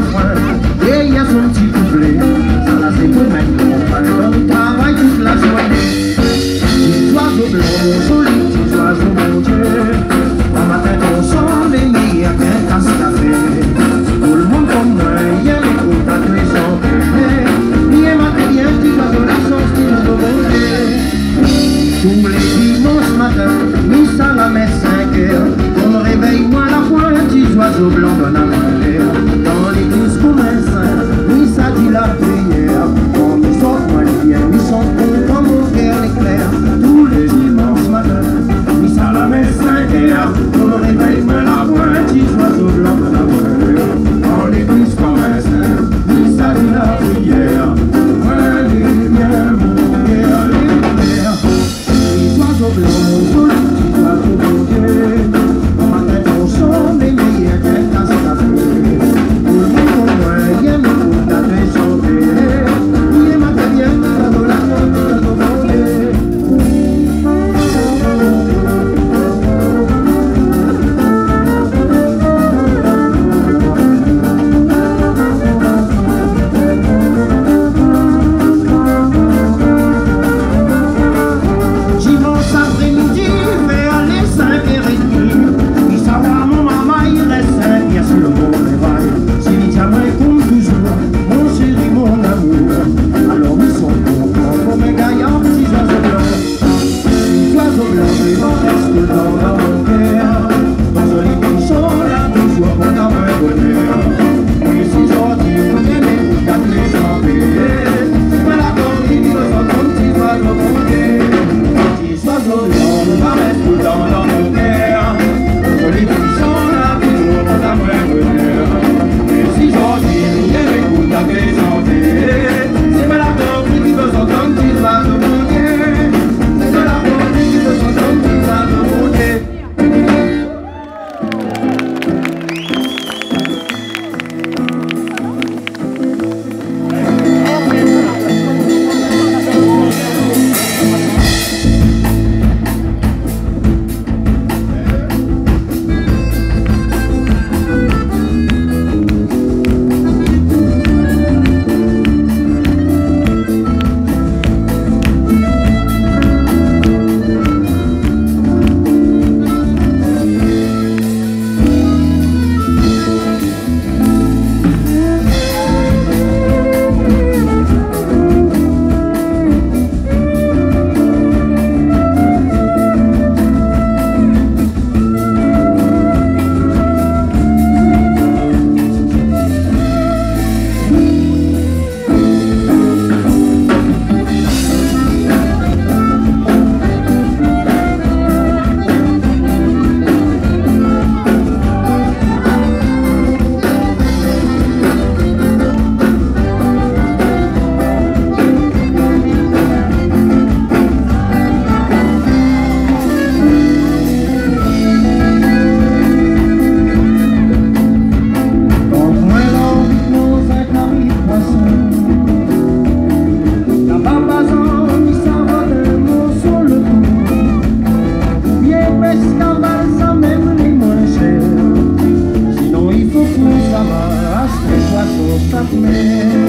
refrain. Et il y a son petit couplet, ça là c'est pour mettre mon pain. On travaille toute la journée. Petits oiseaux blancs, jolis petits oiseaux mon Dieu. En matin ton son, les meilleurs qu'un casse-café. Tout le monde comme moi, il y a les coups à tous les chanter. Il y a matériel qui va dans la chance qui nous demande. Tous les dimanches matins, nous à la messe 5 heures. On me réveille moi la fois, un petit oiseau blanc donne à manger. Dans l'église comme un saint, oui ça dit la prière. Quand nous sortent moi les biens, nous sommes comme mon cœur l'éclair. Tous les dimanches matins, nous à la messe 5 heures. On me réveille moi la fois, un petit oiseau blanc donne à manger. Dans l'église comme un saint, oui ça dit la prière. Moi les biens, mon cœur l'éclair. Oiseau blanc, joli petit oiseau blanc. En matin ton son, les meilleurs qu'un casse-café. Tout le monde comme moi, il aime l'écoute à te chanter. Il est matériel, la relation de la Stop me.